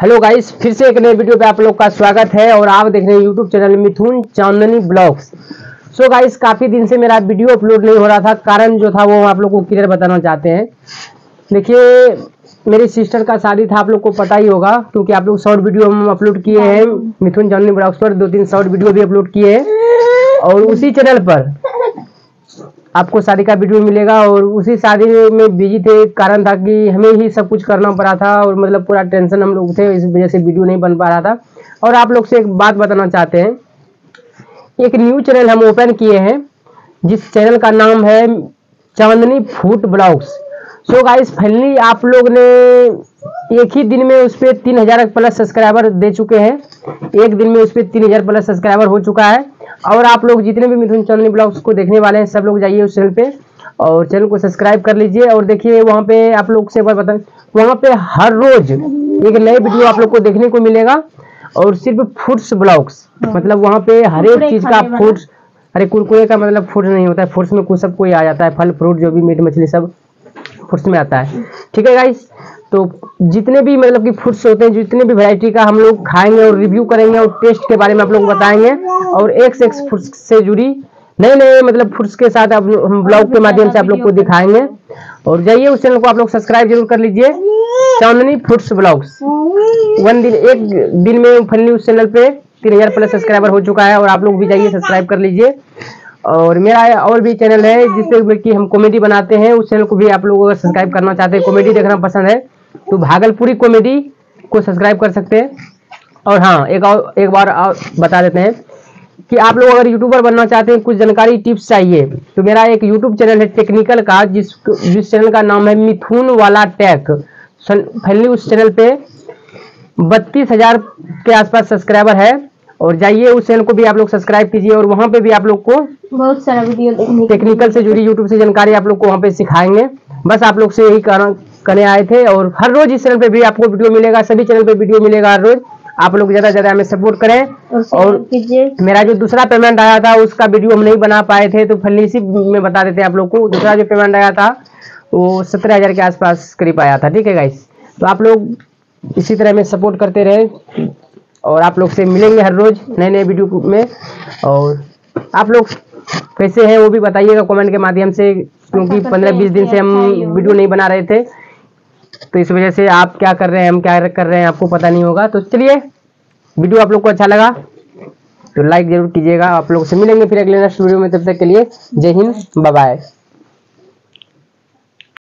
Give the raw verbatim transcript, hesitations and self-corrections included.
Hello guys, फिर से एक नए वीडियो पे आप लोग का स्वागत है और आप देख रहे हैं YouTube channel Mithun Chandni vlogs. So guys, काफ़ी दिन से मेरा वीडियो अपलोड नहीं हो रहा था। कारण जो था वो हम आप लोग को क्लियर बताना चाहते हैं। देखिए, मेरी सिस्टर का शादी था, आप लोग को पता ही होगा, क्योंकि आप लोग शॉर्ट वीडियो हम अपलोड किए हैं मिथुन चांदनी ब्लॉग्स पर। दो तीन शॉर्ट वीडियो भी अपलोड किए हैं और उसी चैनल पर आपको शादी का वीडियो मिलेगा। और उसी शादी में बिजी थे, कारण था कि हमें ही सब कुछ करना पड़ा था और मतलब पूरा टेंशन हम लोग थे, इस वजह से वीडियो नहीं बन पा रहा था। और आप लोग से एक बात बताना चाहते हैं, एक न्यू चैनल हम ओपन किए हैं जिस चैनल का नाम है Chandni food vlogs. So guys, finally आप लोग ने एक ही दिन में उस पर तीन हजार प्लस सब्सक्राइबर दे चुके हैं। एक दिन में उस पर तीन हजार प्लस सब्सक्राइबर हो चुका है। और आप लोग जितने भी मिथुन चांदनी ब्लॉग्स को देखने वाले हैं, सब लोग जाइए उस चैनल पे और चैनल को सब्सक्राइब कर लीजिए। और देखिए, वहाँ पे आप लोग से बात बताएं, वहाँ पे हर रोज एक नए वीडियो आप लोग को देखने को मिलेगा। और सिर्फ फूड्स ब्लॉग्स, मतलब वहाँ पे हर एक चीज का फूड्स, अरे कुरकुरे का मतलब फूड नहीं होता है, फूड्स में कुछ सब कोई आ जाता है, फल फ्रूट जो भी मीट मछली सब फूड्स में आता है। ठीक है गाइस, तो जितने भी मतलब कि फूड्स होते हैं, जितने भी वैरायटी का हम लोग खाएंगे और रिव्यू करेंगे और टेस्ट के बारे में आप लोग बताएंगे। और एक से एक फूड्स से जुड़ी नए नए मतलब फूड्स के साथ आप हम ब्लॉग के माध्यम से आप लोग को दिखाएंगे। और जाइए उस चैनल को आप लोग सब्सक्राइब जरूर कर लीजिए, चांदनी फूड्स ब्लॉग्स। वन दिन एक दिन में फाइनली उस चैनल पे तीन हजार प्लस सब्सक्राइबर हो चुका है। और आप लोग भी जाइए सब्सक्राइब कर लीजिए। और मेरा और भी चैनल है जिससे कि हम कॉमेडी बनाते हैं, उस चैनल को भी आप लोग अगर सब्सक्राइब करना चाहते हैं, कॉमेडी देखना पसंद है तो भागलपुरी कॉमेडी को सब्सक्राइब कर सकते हैं। और हाँ, एक और एक बार और बता देते हैं कि आप लोग अगर यूट्यूबर बनना चाहते हैं, कुछ जानकारी टिप्स चाहिए, तो मेरा एक यूट्यूब चैनल है टेक्निकल का, जिस जिस चैनल का नाम है मिथुन वाला टेक। फाइनली उस चैनल पे बत्तीस हजार के आसपास सब्सक्राइबर है। और जाइए उस चैनल को भी आप लोग सब्सक्राइब कीजिए। और वहाँ पे भी आप लोग को बहुत सारा वीडियो देखने टेक्निकल से जुड़ी यूट्यूब से जानकारी आप लोग को वहाँ पे सिखाएंगे। बस आप लोग से यही करने आए थे। और हर रोज इस चैनल पे भी आपको वीडियो मिलेगा, सभी चैनल पे वीडियो मिलेगा हर रोज। आप लोग ज्यादा ज्यादा हमें सपोर्ट करें। और मेरा जो दूसरा पेमेंट आया था उसका वीडियो हम नहीं बना पाए थे, तो फाइनली इसी में बता देते हैं आप लोग को। दूसरा जो पेमेंट आया था वो सत्रह हजार के आसपास करीब आया था। ठीक है गाइस, तो आप लोग इसी तरह में सपोर्ट करते रहे और आप लोग से मिलेंगे हर रोज नए नए वीडियो में। और आप लोग कैसे हैं वो भी बताइएगा कमेंट के माध्यम से, क्योंकि पंद्रह बीस दिन से हम वीडियो नहीं बना रहे थे, तो इस वजह से आप क्या कर रहे हैं, हम क्या कर रहे हैं, आपको पता नहीं होगा। तो चलिए, वीडियो आप लोग को अच्छा लगा तो लाइक जरूर कीजिएगा। आप लोग से मिलेंगे फिर अगले नेक्स्ट वीडियो में, तब तक के लिए जय हिंद, बाय बाय।